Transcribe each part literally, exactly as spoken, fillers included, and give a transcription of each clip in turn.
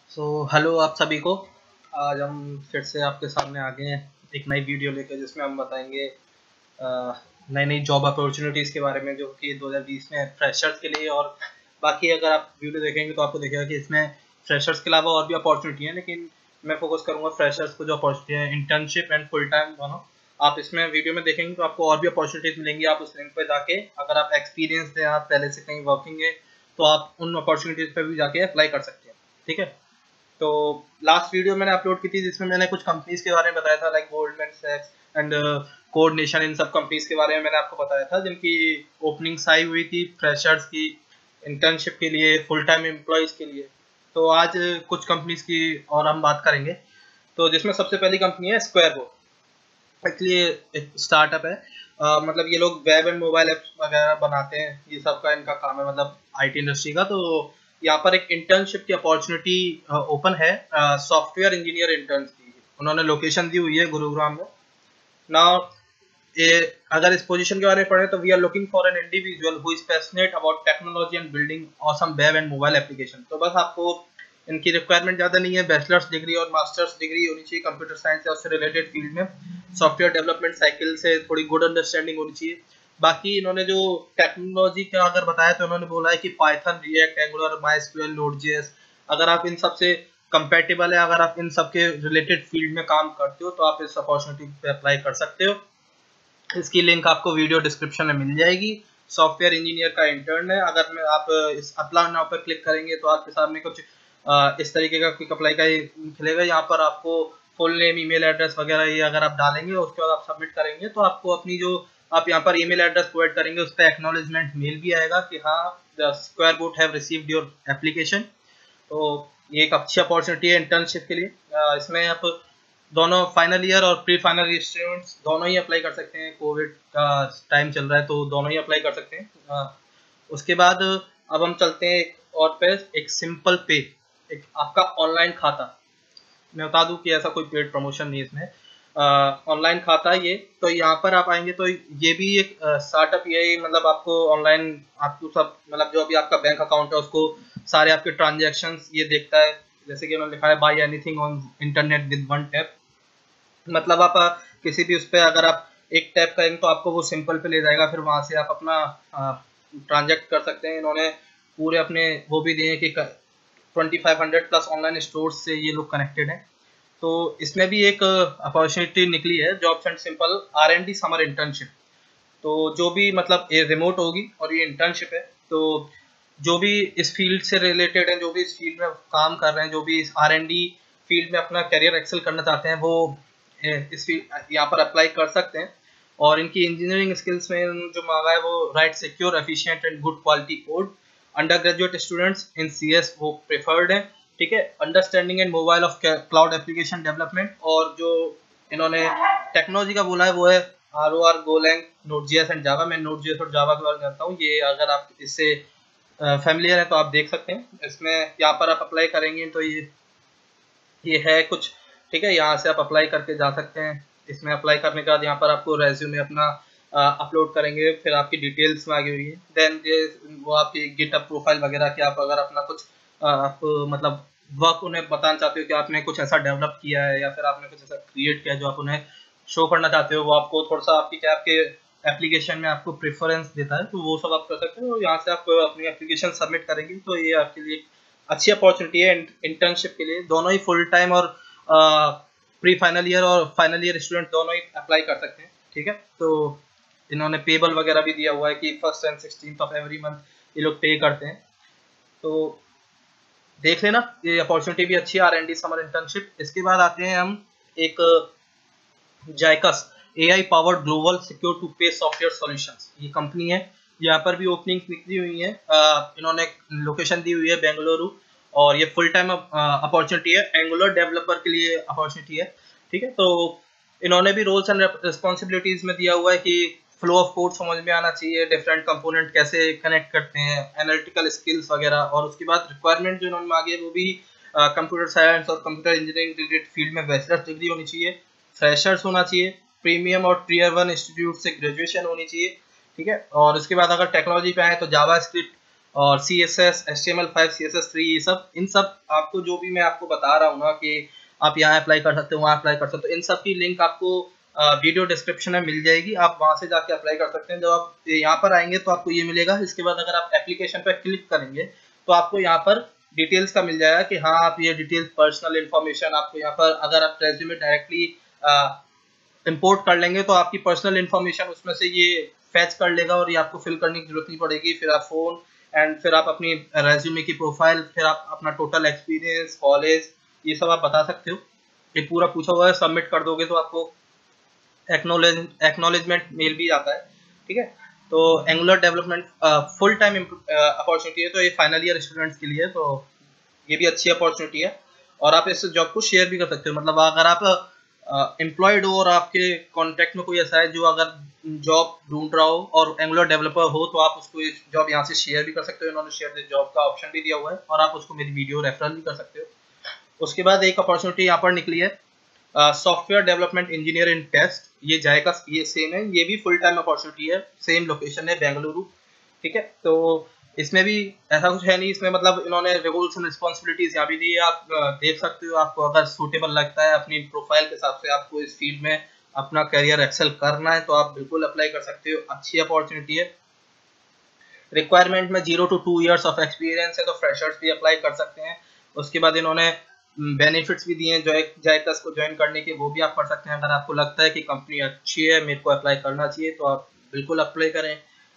So hello आप सभी को। आज हम फिर से आपके सामने आ गए हैं एक नई वीडियो लेकर, जिसमें हम बताएंगे नई नई जॉब अपॉर्चुनिटीज़ के बारे में, जो कि दो हज़ार बीस में फ्रेशर्स के लिए। और बाकी अगर आप वीडियो देखेंगे तो आपको दिखेगा कि इसमें फ्रेशर्स के अलावा और भी अपॉर्चुनिटी हैं, लेकिन मैं फोकस करूंगा फ्रेशर्स को जो अपॉर्चुनिटी है, इंटर्नशिप एंड फुल टाइम दोनों। आप इसमें वीडियो में देखेंगे तो आपको और भी अपॉर्चुनिटीज़ मिलेंगी। आप उस लिंक पर जाके, अगर आप एक्सपीरियंस हैं, आप पहले से कहीं वर्किंग है, तो आप उन अपॉर्चुनिटीज़ पर भी जाके अप्लाई कर सकते हैं। ठीक है, तो लास्ट वीडियो मैंने अपलोड की थी जिसमें मैंने कुछ कंपनीज के बारे में बताया था, लाइक गोल्डमैन सैक्स एंड कोऑर्डिनेशन। इन सब कंपनीज के बारे में मैंने आपको बताया था, जिनकी ओपनिंग्स आई हुई थी फ्रेशर्स की, इंटर्नशिप के लिए, फुल टाइम एम्प्लॉयज़ के लिए। तो आज कुछ कंपनीज की और हम बात करेंगे। तो जिसमें सबसे पहली कंपनी है स्क्वायर बोर्ड। एक्चुअली एक स्टार्टअप है। uh, मतलब ये लोग वेब एंड मोबाइल एप्स वगैरह बनाते हैं, ये सब का इनका काम है, मतलब आईटी इंडस्ट्री का। तो यहाँ पर एक इंटर्नशिप की अपॉर्चुनिटी ओपन है, सॉफ्टवेयर इंजीनियर इंटर्न्स की। उन्होंने लोकेशन दी हुई है गुरुग्राम में। नाउ ये, अगर इस पोजीशन के बारे में पढ़े तो we are looking for an individual who is passionate about technology and building awesome web and mobile application. तो बस आपको इनकी रिक्वायरमेंट ज़्यादा नहीं है, बैचलर्स डिग्री और मास्टर्स डिग्री होनी चाहिए कंप्यूटर साइंस या उससे रिलेटेड फील्ड में, सॉफ्टवेयर डेवलपमेंट साइकिल से थोड़ी गुड अंडरस्टैंडिंग होनी चाहिए। बाकी इन्होंने जो टेक्नोलॉजी का अगर बताया तो इन्होंने बोला है कि Python, React, Angular, MySQL, Node JS, अगर आप इन सब से कंपैटिबल है, अगर आप इन सब के रिलेटेड फील्ड में काम करते हो, तो आप इस अपॉर्चुनिटी पे अप्लाई कर सकते हो। इसकी लिंक आपको वीडियो डिस्क्रिप्शन में मिल जाएगी। सॉफ्टवेयर इंजीनियर का इंटर्न है। अगर मैं आप इस अप्लाई नाउ पर क्लिक करेंगे तो आपके सामने कुछ आ, इस तरीके का क्विक अप्लाई का खुलेगा। यहाँ पर आपको फुल नेम, ईमेल एड्रेस वगैरह ये अगर आप डालेंगे, उसके बाद आप सबमिट करेंगे, तो आपको अपनी जो आप यहाँ पर ईमेल एड्रेस प्रोवाइड करेंगे, उस पर एक्नॉलेजमेंट मेल भी आएगा कि हाँ, the Square bot have received your application. तो ये एक अच्छी अपॉर्चुनिटी है इंटर्नशिप के लिए। आ, इसमें आप दोनों फाइनल ईयर और प्री फाइनल ईयर स्टूडेंट्स दोनों ही अप्लाई कर सकते हैं। कोविड का टाइम चल रहा है तो दोनों ही अप्लाई कर सकते हैं। आ, उसके बाद अब हम चलते हैं एक और पे, एक सिंपल पे, एक आपका ऑनलाइन खाता। मैं बता दूं कि ऐसा कोई पेड प्रमोशन नहीं है इसमें, ऑनलाइन खाता है ये। तो यहाँ पर आप आएंगे तो ये भी एक स्टार्टअप, यही मतलब आपको ऑनलाइन, आपको सब, मतलब जो भी आपका बैंक अकाउंट है उसको सारे आपके ट्रांजेक्शन्स ये देखता है। जैसे कि उन्होंने लिखा है buy anything on internet with one tap. मतलब आप आ, किसी भी उस पर अगर आप एक टैप करेंगे तो आपको वो सिंपल पे ले जाएगा, फिर वहाँ से आप अपना ट्रांजेक्ट कर सकते हैं। इन्होंने पूरे अपने वो भी दिए कि twenty five hundred plus online stores से ये लोग कनेक्टेड हैं। तो इसमें भी एक अपॉर्चुनिटी निकली है, jobs and simple R and D summer internship. तो जो भी, मतलब ये रिमोट होगी और ये इंटर्नशिप है, तो जो भी इस फील्ड से रिलेटेड है, जो भी इस फील्ड में काम कर रहे हैं, जो भी इस आर एंड डी फील्ड में अपना करियर एक्सेल करना चाहते हैं, वो इस फील्ड यहाँ पर अप्लाई कर सकते हैं। और इनकी इंजीनियरिंग स्किल्स में जो मांगा है वो write secure, efficient and good quality code. Under graduate students in C S वो प्रेफर्ड है। ठीक है, understanding and mobile of cloud application development. और जो इन्होंने टेक्नोलॉजी का बोला है वो है R O R, Golang, Node JS and Java. मैं नोड.जेएस और जावा के बारे में जानता हूँ, ये अगर आप इससे फैमिलियर है तो आप देख सकते हैं। इसमें यहाँ पर आप अप्लाई करेंगे तो ये ये है कुछ। ठीक है, यहाँ से आप अप्लाई करके जा सकते हैं। इसमें अप्लाई करने के बाद यहाँ पर आपको रेज्यूमे अपना अपलोड करेंगे, फिर आपकी डिटेल्स में आगे हुई है। देन वो आपकी गिटअप प्रोफाइल वगैरह की, आप अगर अपना कुछ आप मतलब वर्क उन्हें बताना चाहते हो कि आपने कुछ ऐसा डेवलप किया है या फिर आपने कुछ ऐसा क्रिएट किया है जो आप उन्हें शो करना चाहते हो, वो आपको थोड़ा सा आपकी क्या आपके एप्लीकेशन में आपको प्रेफरेंस देता है, तो वो सब आप कर सकते हो। यहाँ से आप अपनी एप्लीकेशन सबमिट करेंगे तो ये आपके लिए अच्छी अपॉर्चुनिटी है इंटर्नशिप के लिए। दोनों ही फुल टाइम और प्री फाइनल ईयर और फाइनल ईयर स्टूडेंट दोनों ही अप्लाई कर सकते हैं। ठीक है, तो इन्होंने पेबल वगैरह भी दिया हुआ है कि first and sixteenth of every month ये लोग पे करते हैं। तो देख लेना, ये अपॉर्चुनिटी भी अच्छी है, R and D summer internship. इसके बाद आते हैं हम एक जाइकस, A I powered global secure to pay software solutions. ये कंपनी है, यहाँ पर भी ओपनिंग निकली हुई है। इन्होंने लोकेशन दी हुई है बेंगलुरु, और ये फुल टाइम अपॉर्चुनिटी है, एंगुलर डेवलपर के लिए अपॉर्चुनिटी है। ठीक है, तो इन्होंने भी रोल्स एंड रिस्पॉन्सिबिलिटीज में दिया हुआ है कि फ्लो ऑफ कोड समझ में आना चाहिए, डिफरेंट कंपोनेंट कैसे कनेक्ट करते हैं, एनालिटिकल स्किल्स वगैरह। और उसके बाद रिक्वायरमेंट जो इन्होंने मांगी है वो भी कंप्यूटर साइंस और कंप्यूटर इंजीनियरिंग रिलेटेड फील्ड में बैचलर्स डिग्री होनी चाहिए, फ्रेशर्स होना चाहिए, प्रीमियम और टीयर वन इंस्टीट्यूट से ग्रेजुएशन होनी चाहिए। ठीक है, और उसके बाद अगर टेक्नोलॉजी पे आए तो जावा स्क्रिप्ट, और C S S, H T M L five, C S S three, ये सब इन सब आपको जो भी मैं आपको बता रहा हूँ ना कि आप यहाँ अप्लाई कर सकते हो, वहाँ अप्लाई कर सकते हो, इन सब की लिंक आपको वीडियो डिस्क्रिप्शन में मिल जाएगी, आप वहाँ से जाके अप्लाई कर सकते हैं। जब आप यहाँ पर आएंगे तो आपको ये मिलेगा। इसके बाद अगर आप एप्लीकेशन पर क्लिक करेंगे तो आपको यहाँ पर डिटेल्स का मिल जाएगा कि हाँ आप ये डिटेल्स, पर्सनल इन्फॉर्मेशन आपको यहाँ पर, अगर आप रेज्यूमे डायरेक्टली इंपोर्ट कर लेंगे तो आपकी पर्सनल इन्फॉर्मेशन उसमें से ये फैच कर लेगा और ये आपको फिल करने की जरूरत नहीं पड़ेगी। फिर आप फोन एंड फिर आप अपनी रेज्यूमे की प्रोफाइल, फिर आप अपना टोटल एक्सपीरियंस, कॉलेज, ये सब आप बता सकते हो। ये पूरा पूछा हुआ है, सबमिट कर दोगे तो आपको एक्नोलेज एक्नोलेजमेंट मेल भी आता है। ठीक है, तो Angular development full time opportunity है, तो ये फाइनल ईयर स्टूडेंट्स के लिए, तो ये भी अच्छी अपॉर्चुनिटी है और आप इस जॉब को शेयर भी कर सकते हो। मतलब अगर आप एम्प्लॉयड uh, हो और आपके कॉन्टेक्ट में कोई ऐसा है जो अगर जॉब ढूंढ रहा हो और एंगुलर डेवलपर हो, तो आप उसको जॉब यहाँ से शेयर भी कर सकते हो। इन्होंने शेयर जॉब का ऑप्शन भी दिया हुआ है और आप उसको मेरी वीडियो रेफरल भी कर सकते हो। उसके बाद एक अपॉर्चुनिटी यहाँ पर निकली है, software development engineer in test. ये जाएगा, ये सेम है, ये भी फुल टाइम अपॉर्चुनिटी है, सेम लोकेशन है बेंगलुरु। ठीक है, तो इसमें भी ऐसा कुछ है नहीं, इसमें मतलब इन्होंने रूल्स एंड रिस्पॉन्सिबिलिटीज यहाँ भी दी है, आप देख सकते हो। आपको अगर सूटेबल लगता है अपनी प्रोफाइल के हिसाब से, आपको इस फील्ड में अपना करियर एक्सेल करना है, तो आप बिल्कुल अप्लाई कर सकते हो। अच्छी अपॉर्चुनिटी है। रिक्वायरमेंट में zero to two years of experience है, तो फ्रेशर्स भी अप्लाई कर सकते हैं। उसके बाद इन्होंने बेनिफिट्स भी दिए हैं जायकस को ज्वाइन करने के, वो भी आप पढ़ सकते हैं। अगर आपको लगता है कि कंपनी अच्छी है, मेरे को अप्लाई करना चाहिए, तो आप बिल्कुल अप्लाई करें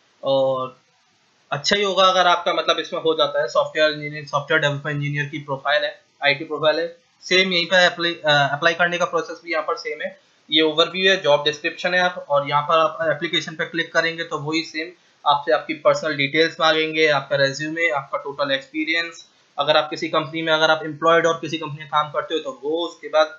और अच्छा ही होगा अगर आपका मतलब इसमें हो जाता है। Software engineer, software development engineer की प्रोफाइल है, आईटी प्रोफाइल है, सेम यहीं पर अप्लाई अप्लाई करने का प्रोसेस भी यहाँ पर सेम है। ये ओवरव्यू है, जॉब डिस्क्रिप्शन है आप, और यहाँ पर आप एप्लीकेशन पर क्लिक करेंगे तो वही सेम आपसे आपकी पर्सनल डिटेल्स मांगेंगे, आपका रेज्यूमे, आपका टोटल एक्सपीरियंस, अगर आप किसी कंपनी में, अगर आप एम्प्लॉयड और किसी कंपनी में काम करते हो तो वो, उसके बाद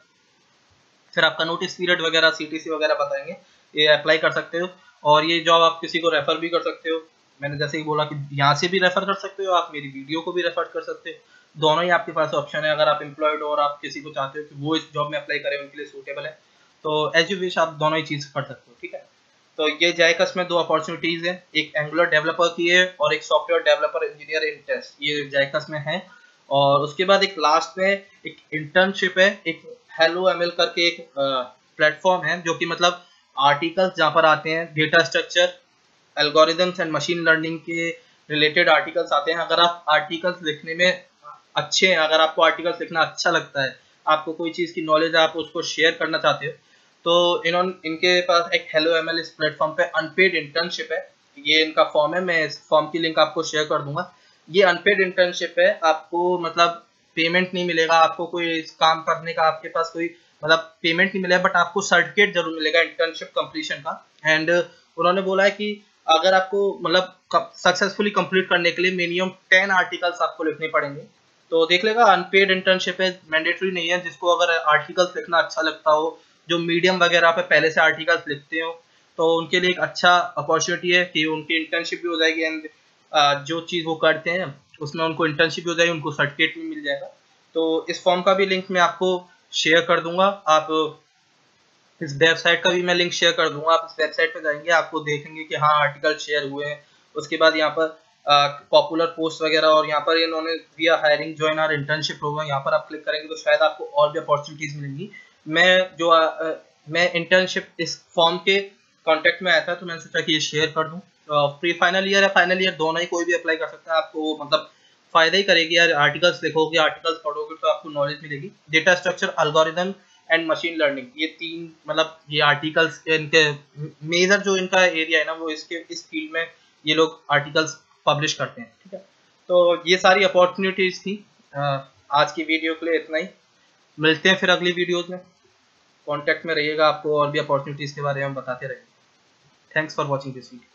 फिर आपका नोटिस पीरियड वगैरह, सीटीसी वगैरह बताएंगे। ये अप्लाई कर सकते हो और ये जॉब आप किसी को रेफर भी कर सकते हो। मैंने जैसे ही बोला कि यहाँ से भी रेफर कर सकते हो, आप मेरी वीडियो को भी रेफर कर सकते हो, दोनों ही आपके पास ऑप्शन है। अगर आप एम्प्लॉयड हो और आप किसी को चाहते हो कि वो इस जॉब में अप्लाई करें, उनके लिए सूटेबल है, तो एज यू विश, आप दोनों ही चीज़ कर सकते हो। ठीक है, तो ये जायकस में दो अपॉर्चुनिटीज़ हैं, एक एंगुलर डेवलपर की है और एक software developer engineer in test, ये जायकस में है। और उसके बाद एक लास्ट में एक इंटर्नशिप है, एक हेलो एमएल करके एक प्लेटफॉर्म है, जो कि मतलब आर्टिकल्स जहाँ पर आते हैं, data structure, algorithms and machine learning के रिलेटेड आर्टिकल्स आते हैं। अगर आप आर्टिकल्स लिखने में अच्छे हैं, अगर आपको आर्टिकल्स लिखना अच्छा लगता है, आपको कोई चीज़ की नॉलेज है, आप उसको शेयर करना चाहते हो, तो इन्होंने इनके पास एक हेलो एमएल इस प्लेटफॉर्म पे अनपेड इंटर्नशिप है। ये इनका फॉर्म है, मैं इस फॉर्म की लिंक आपको शेयर कर दूंगा। ये अनपेड इंटर्नशिप है, आपको मतलब पेमेंट नहीं मिलेगा, आपको कोई काम करने का आपके पास कोई मतलब पेमेंट नहीं मिलेगा, बट आपको सर्टिफिकेट जरूर मिलेगा इंटर्नशिप कंप्लीशन का। एंड उन्होंने बोला है कि अगर आपको मतलब सक्सेसफुली कंप्लीट करने के लिए मिनिमम टेन आर्टिकल्स आपको लिखने पड़ेंगे। तो देख लेगा, अनपेड इंटर्नशिप है, मैंडेटरी नहीं है। जिसको अगर आर्टिकल्स लिखना अच्छा लगता हो, जो मीडियम वगैरह पे पहले से आर्टिकल्स लिखते हो, तो उनके लिए एक अच्छा अपॉर्चुनिटी है कि उनकी इंटर्नशिप भी हो जाएगी एंड जो चीज़ वो करते हैं उसमें उनको इंटर्नशिप भी हो जाएगी, उनको सर्टिफिकेट भी मिल जाएगा। तो इस फॉर्म का भी लिंक मैं आपको शेयर कर दूंगा, आप इस वेबसाइट का भी मैं लिंक शेयर कर दूंगा। आप इस वेबसाइट पे जाएंगे, आपको देखेंगे कि हाँ आर्टिकल शेयर हुए हैं। उसके बाद यहाँ पर पॉपुलर पोस्ट वगैरह, और यहाँ पर इन्होंने दिया hiring join our internship program, यहाँ पर आप क्लिक करेंगे तो शायद आपको और भी अपॉर्चुनिटीज मिलेंगी। मैं जो आ, मैं इंटर्नशिप इस फॉर्म के कॉन्टेक्ट में आया था, तो मैंने सोचा कि ये शेयर कर दूँ। प्री फाइनल ईयर या फाइनल ईयर दोनों ही कोई भी अप्लाई कर सकता है, आपको मतलब फायदा ही करेगी यार। आर्टिकल्स लिखोगे, आर्टिकल्स पढ़ोगे तो आपको नॉलेज मिलेगी। Data structure, algorithm and machine learning, ये तीन मतलब ये आर्टिकल्स इनके मेजर जो इनका एरिया है ना, वो इसके इस फील्ड में ये लोग आर्टिकल्स पब्लिश करते हैं। ठीक है, तो ये सारी अपॉर्चुनिटीज थी। आज की वीडियो के लिए इतना ही, मिलते हैं फिर अगली वीडियोज में। कांटेक्ट में रहिएगा, आपको और भी अपॉर्चुनिटीज के बारे में बताते रहेंगे। Thanks for watching this video.